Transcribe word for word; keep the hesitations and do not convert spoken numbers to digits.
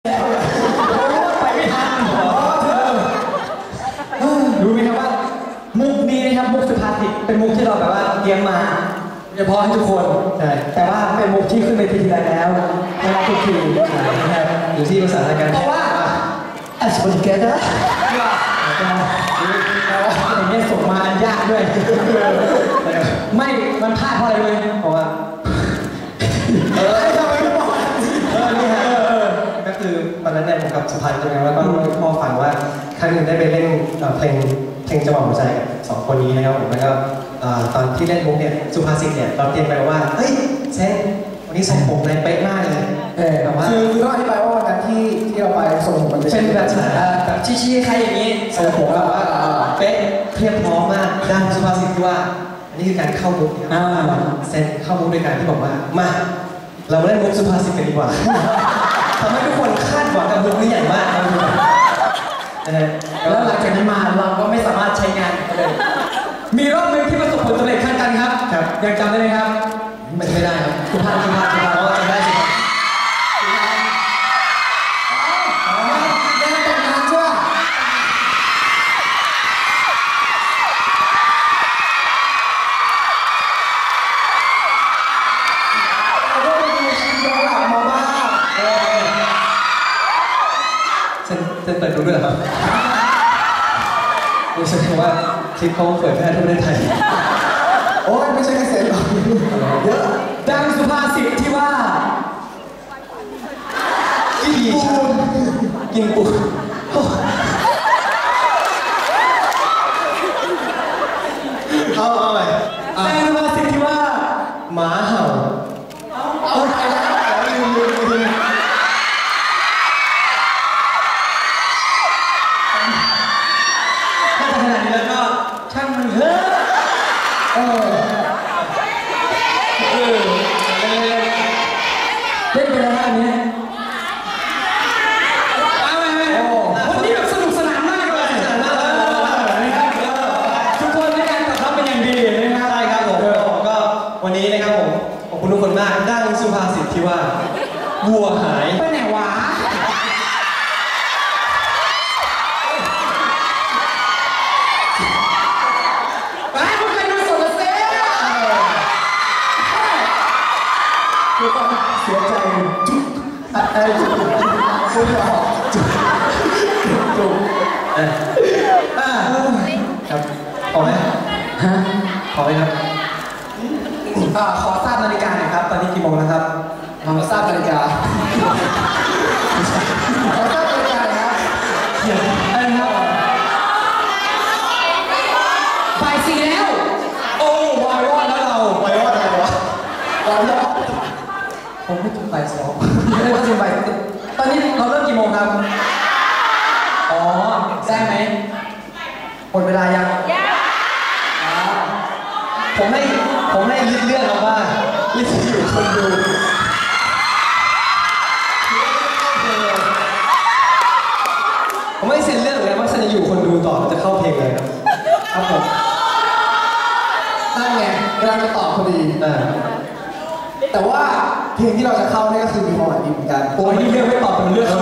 ไปไม่ทันรู้ไหมครับว่ามุกนี้นะครับมุกสุภาษิตเป็นมุกที่เราแบบว่าเตรียมมาเฉพาะให้ทุกคนใช่แต่ว่าเป็นมุกที่ขึ้นในทีไรแล้วนะครับทุกทีนะครับอยู่ที่ภาษาการเพราะว่าแอสโปรเกเตอร์อย่างนี้ส่งมาอันยากด้วยไม่มันพลาดเพราะอะไรเลยเพราะว่าเออทำไมไม่บอกเออนี่ฮะก็คือวันนั้นเนี่ยผมกับสุพรรณใช่ไหมว่าต้องพ่อฟังว่าครั้งหนึ่งได้ไปเล่นเพลงเพลงจังหวะหัวใจกับสองคนนี้นะครับผมแล้วก็ตอนที่เล่นมุกเนี่ยสุภาษิตเนี่ยเราเตรียมไปว่าเฮ้ยเซนวันนี้ส่งผมในเป๊ะมากเลยเออแต่ว่าคือต้องอธิบายว่าวันนั้นที่ที่เราไปส่งผมมันเป็นแบบแบบชี้ๆใครอย่างนี้ส่งผมแบบว่าเป๊ะเพียบพร้อมมากด้านสุภาษิตที่ว่าอันนี้คือการเข้ามุกเซนเข้ามุกด้วยการที่บอกว่ามาเราเล่นมุกสุภาษิตกันดีกว่าทำให้ทุกคนคาดหวังกับมุกนี้ใหญ่มากแล้วหลังจากนั้นมาเราก็ไม่สามารถใช้งานเลยมีรอบหนึ่งที่ประสบผลสำเร็จขั้นกันครับยังจำได้ไหมครับไม่ไม่ได้ครับสุภาษิตสุภาษิตเราจำได้สิเซ็นเปิดดูด้วยเหรอครับรู้สึกว่าคลิปเขาเผยแพร่ทั่วประเทศไทยโอ้ยไม่ใช่แค่เซ็นหรอกเยอะดังสุภาษิตที่ว่ากินปูนกินปูนเอาเอาไปดังสุภาษิตที่ว่าหมาเห่าเอาไปแล้วลืมลืมลืมเล่นไปแล้วอันนี้วันนี้แบบสนุกสนานมากเลยทุกคนในการตอบรับเป็นอย่างดีนะครับใช่ครับผมก็วันนี้นะครับผมขอบคุณทุกคนมากดังสุภาษิตที่ว่าวัวหายไปไหนวะเสียใจจุ๊บอะไรจุ๊บจุ๊บจุ๊บจุ๊บอ่าครับพอไหมฮะพอไหมครับอ่าขอทราบนาฬิกาหน่อยครับตอนนี้กี่โมงแล้วครับขอทราบนาฬิกาขอทราบนาฬิกาครับอะไรครับบ่ายสี่แล้วโอ้วายวอดแล้วเราวายวอดอะไรวะวายวอดผมไม่ถึงบ่ายสองไม่ได้ถึงบ่ายตอนนี้เราเริ่มกี่โมงครับอ๋อได้ไหมหมดเวลายังผมให้ผมให้ลิดเลือกเอาว่าลิดอยู่คนดูผมไม่เซ็นเลือกเลยว่าฉันจะอยู่คนดูต่อจะเข้าเพลงเลยครับผมนั่นไงกำลังจะตอบพอดีแต่ว่าเพลงที่เราจะเข้าเนี่ยก็คือมีความหมายดีเหมือนกันโอ้ยนี่เลือกไม่ตอบเป็นเลือก